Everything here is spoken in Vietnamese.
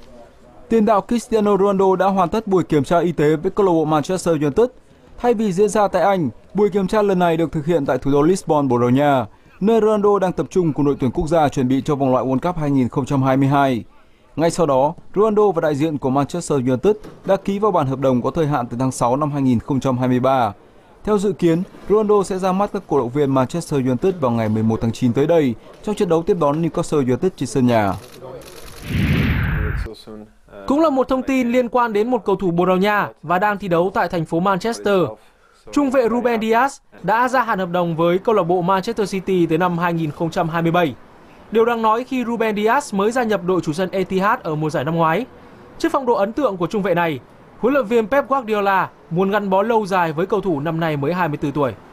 Tiền đạo Cristiano Ronaldo đã hoàn tất buổi kiểm tra y tế với câu lạc bộ Manchester United. Thay vì diễn ra tại Anh, buổi kiểm tra lần này được thực hiện tại thủ đô Lisbon, Bồ Đào Nha, nơi Ronaldo đang tập trung cùng đội tuyển quốc gia chuẩn bị cho vòng loại World Cup 2022. Ngay sau đó, Ronaldo và đại diện của Manchester United đã ký vào bản hợp đồng có thời hạn từ tháng 6 năm 2023. Theo dự kiến, Ronaldo sẽ ra mắt các cổ động viên Manchester United vào ngày 11 tháng 9 tới đây trong trận đấu tiếp đón Newcastle United trên sân nhà. Cũng là một thông tin liên quan đến một cầu thủ Bồ Đào Nha và đang thi đấu tại thành phố Manchester. Trung vệ Ruben Dias đã gia hạn hợp đồng với câu lạc bộ Manchester City tới năm 2027. Điều đáng nói khi Ruben Dias mới gia nhập đội chủ sân Etihad ở mùa giải năm ngoái. Trước phong độ ấn tượng của trung vệ này, huấn luyện viên Pep Guardiola muốn gắn bó lâu dài với cầu thủ năm nay mới 24 tuổi.